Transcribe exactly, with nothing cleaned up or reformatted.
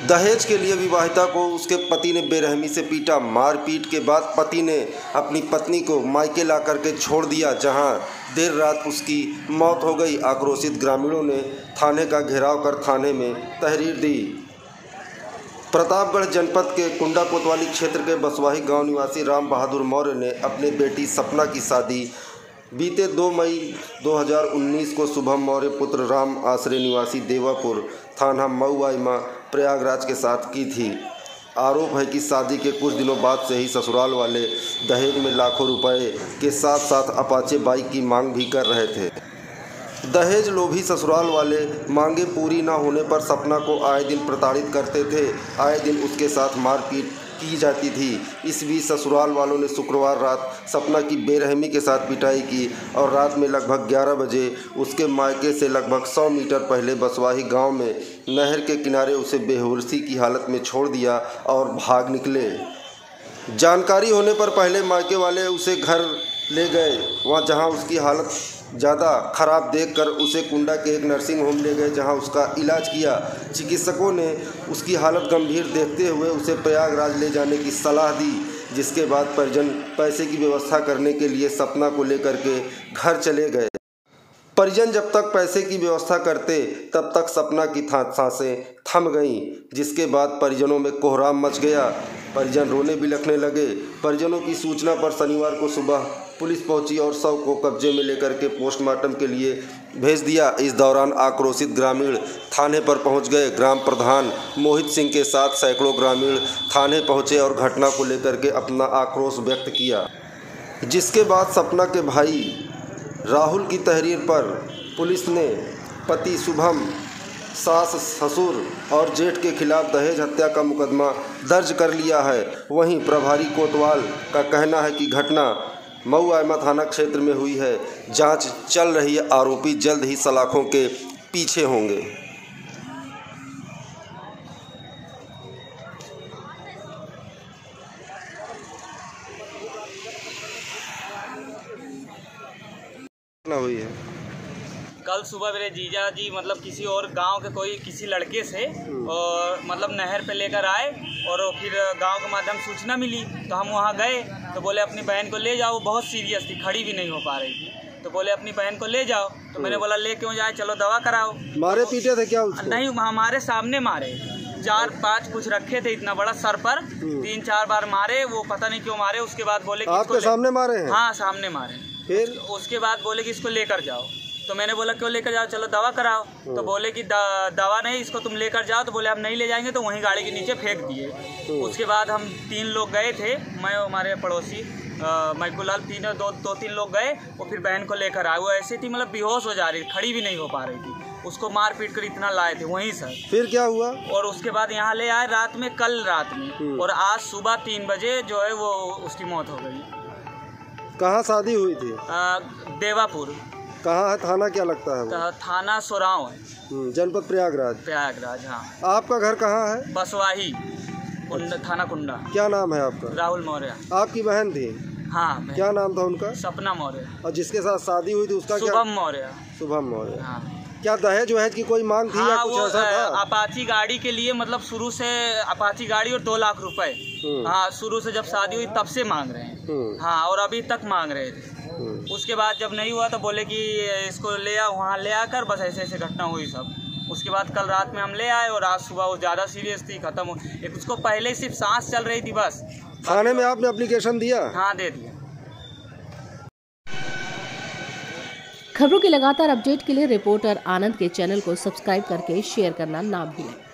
दहेज के लिए विवाहिता को उसके पति ने बेरहमी से पीटा। मारपीट के बाद पति ने अपनी पत्नी को मायके ला करके छोड़ दिया, जहां देर रात उसकी मौत हो गई। आक्रोशित ग्रामीणों ने थाने का घेराव कर थाने में तहरीर दी। प्रतापगढ़ जनपद के कुंडा कोतवाली क्षेत्र के बसवाही गांव निवासी राम बहादुर मौर्य ने अपने बेटी सपना की शादी बीते दो मई दो हज़ार उन्नीस को शुभम मौर्य पुत्र राम आश्रय निवासी देवापुर थाना मऊआइमा प्रयागराज के साथ की थी। आरोप है कि शादी के कुछ दिनों बाद से ही ससुराल वाले दहेज में लाखों रुपए के साथ साथ अपाचे बाइक की मांग भी कर रहे थे। दहेज लोभी ससुराल वाले मांगे पूरी न होने पर सपना को आए दिन प्रताड़ित करते थे। आए दिन उसके साथ मारपीट की जाती थी। इस बीच ससुराल वालों ने शुक्रवार रात सपना की बेरहमी के साथ पिटाई की और रात में लगभग ग्यारह बजे उसके मायके से लगभग सौ मीटर पहले बसवाही गांव में नहर के किनारे उसे बेहोशी की हालत में छोड़ दिया और भाग निकले। जानकारी होने पर पहले मायके वाले उसे घर ले गए, वहां जहां उसकी हालत ज़्यादा खराब देखकर उसे कुंडा के एक नर्सिंग होम ले गए, जहां उसका इलाज किया। चिकित्सकों ने उसकी हालत गंभीर देखते हुए उसे प्रयागराज ले जाने की सलाह दी, जिसके बाद परिजन पैसे की व्यवस्था करने के लिए सपना को लेकर के घर चले गए। परिजन जब तक पैसे की व्यवस्था करते तब तक सपना की सांसें थम गईं, जिसके बाद परिजनों में कोहराम मच गया। परिजन रोने बिलखने लगे। परिजनों की सूचना पर शनिवार को सुबह पुलिस पहुंची और शव को कब्जे में लेकर के पोस्टमार्टम के लिए भेज दिया। इस दौरान आक्रोशित ग्रामीण थाने पर पहुंच गए। ग्राम प्रधान मोहित सिंह के साथ सैकड़ों ग्रामीण थाने पहुंचे और घटना को लेकर के अपना आक्रोश व्यक्त किया, जिसके बाद सपना के भाई राहुल की तहरीर पर पुलिस ने पति शुभम, सास, ससुर और जेठ के खिलाफ दहेज हत्या का मुकदमा दर्ज कर लिया है। वहीं प्रभारी कोतवाल का कहना है कि घटना मऊआइमा थाना क्षेत्र में हुई है। जांच चल रही है। आरोपी जल्द ही सलाखों के पीछे होंगे। हुई है कल सुबह मेरे जीजा जी मतलब किसी और गांव के कोई किसी लड़के से और मतलब नहर पे लेकर आए और फिर गांव के माध्यम सूचना मिली तो हम वहां गए तो बोले अपनी बहन को ले जाओ। बहुत सीरियस थी, खड़ी भी नहीं हो पा रही थी, तो बोले अपनी बहन को ले जाओ। तो मैंने बोला ले क्यों जाए, चलो दवा कराओ। मारे पीटे थे क्या उसको? नहीं, हमारे सामने मारे। चार पांच कुछ रखे थे इतना बड़ा सर पर, तीन चार बार मारे। वो पता नहीं क्यों मारे। उसके बाद बोले आपके सामने मारे हैं? हाँ, सामने मारे। फिर उसके बाद बोले कि इसको लेकर जाओ। तो मैंने बोला क्यों लेकर जाओ, चलो दवा कराओ। तो बोले कि दवा नहीं, इसको तुम लेकर जाओ। तो बोले हम नहीं ले जाएंगे, तो वहीं गाड़ी के नीचे फेंक दिए। उसके बाद हम तीन लोग गए थे, मैं हमारे पड़ोसी मैकुलाल, तीन दो दो तीन लोग गए। वो फिर बहन को लेकर आए। वो ऐसे थी मतलब बेहोश हो जा रही, खड़ी भी नहीं हो पा रही थी। उसको मार पीट कर इतना लाए थे वहीं सर। फिर क्या हुआ? और उसके बाद यहाँ ले आए रात में, कल रात में, और आज सुबह तीन बजे जो है वो उसकी मौत हो गई। कहाँ शादी हुई थी? आ, देवापुर। कहाँ है? थाना क्या लगता है वो? थाना सोराव है, जनपद प्रयागराज। प्रयागराज, हाँ। आपका घर कहाँ है? बसवाही, कुंडा, थाना कुंडा। क्या नाम है आपका? राहुल मौर्य। आपकी बहन थी? हाँ। क्या नाम था उनका? सपना मौर्य। और जिसके साथ शादी हुई थी उसका क्या? शुभम मौर्य। शुभम मौर्य। हाँ। क्या दहेज वहेज की कोई मांग थी? हाँ, या कुछ ऐसा था? अपाची गाड़ी के लिए मतलब शुरू से अपाची गाड़ी और दो लाख रुपए, हाँ, शुरू से जब शादी हुई तब से मांग रहे हैं। हाँ, और अभी तक मांग रहे थे। उसके बाद जब नहीं हुआ तो बोले कि इसको ले आओ, वहाँ ले आकर बस ऐसे ऐसे घटना हुई सब। उसके बाद कल रात में हम ले आए और आज सुबह वो ज़्यादा सीरियस थी, खत्म हो। एक उसको पहले सिर्फ सांस चल रही थी बस। थाने में आपने एप्लीकेशन दिया? हाँ, दे दिया। खबरों की लगातार अपडेट के लिए रिपोर्टर आनंद के चैनल को सब्सक्राइब करके शेयर करना ना भूलें।